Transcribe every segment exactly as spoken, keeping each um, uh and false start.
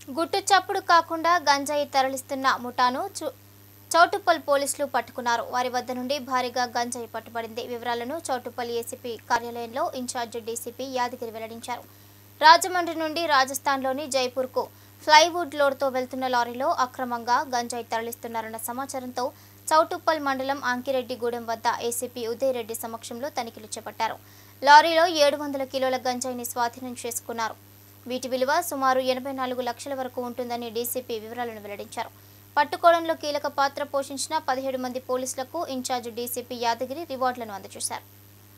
గుట్టు చప్పుడు కాకుండా గంజాయి తరలిస్తున్న ముఠాను చౌటుప్పల్ పోలీసులు పట్టుకున్నారు. వారి వద్ద నుండి భారీగా గంజాయి పట్టుబడింది. వివరాలను చౌటుప్పల్ ఏసీపీ కార్యాలయంలో ఇన్ఛార్జ్ డీసీపీ యాదగిరి వెల్లడించారు. రాజమండ్రి నుండి రాజస్థాన్లోని జైపూర్కు ఫ్లైవుడ్ లోడ్తో వెళ్తున్న లారీలో అక్రమంగా గంజాయి తరలిస్తున్నారన్న సమాచారంతో చౌటుప్పల్ మండలం అంకిరెడ్డిగూడెం వద్ద ఏసీపీ ఉదయ్ రెడ్డి సమక్షంలో తనిఖీలు చేపట్టారు. లారీలో ఏడు వందల కిలోల గంజాయిని స్వాధీనం చేసుకున్నారు. వీటి విలువ సుమారు ఎనభై నాలుగు లక్షల వరకు ఉంటుందని డీసీపీ వివరాలను వెల్లడించారు. పట్టుకోవడంలో కీలక పాత్ర పోషించిన పదిహేడు మంది పోలీసులకు ఇన్ఛార్జ్ డీసీపీ యాదగిరి రివార్డులను అందజేశారు.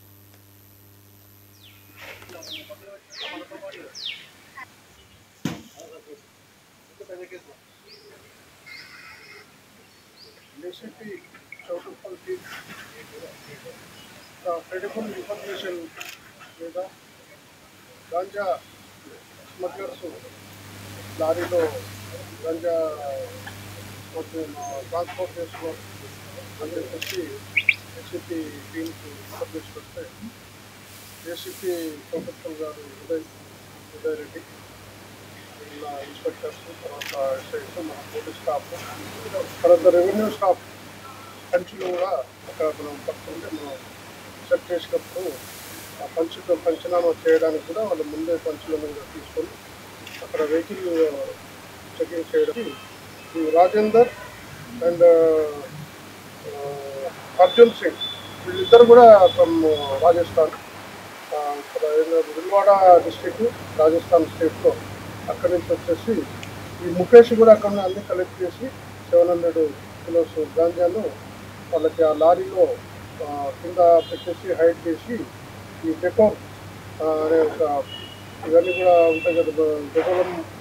DCP Choutuppal team credible information మీద గాంజా స్మగ్లర్స్ లారీలో గంజా ట్రాన్స్పోర్ట్ చేసుకో అని చెప్పేసి ఏసీపీ టీమ్కి ఇన్ఫర్మేషన్ వస్తే ఏసీపీ చౌటుప్పల్ గారు ఉదయ్ ఉదయ్ రెడ్డి ఇలా ఇన్స్పెక్టర్స్, తర్వాత ఎస్ఐస్, మన పోలీస్ స్టాఫ్, తర్వాత రెవెన్యూ స్టాఫ్ పంచులు కూడా అక్కడ మనం పట్టుకుంటే మనం చెక్ చేసినప్పుడు ఆ పంచు పంచనామా చేయడానికి కూడా వాళ్ళు ముందే పంచులను కూడా తీసుకొని అక్కడ వెహికల్ చెకింగ్ చేయడానికి ఈ రాజేందర్ అండ్ అర్జున్ సింగ్ వీళ్ళిద్దరు కూడా ఫ్రమ్ రాజస్థాన్, ఇక్కడ విల్వాడా డిస్ట్రిక్ట్ రాజస్థాన్ స్టేట్లో అక్కడి నుంచి వచ్చేసి ఈ ముఖేష్ కూడా అక్కడ అన్ని కలెక్ట్ చేసి సెవెన్ హండ్రెడ్ కిలోస్ గాంజాను వాళ్ళకి ఆ లారీలో కింద పెట్టేసి హైడ్ చేసి ఈ డెకోర్ అనే ఒక ఇవన్నీ కూడా ఉంటాయి కదా, డెకోరం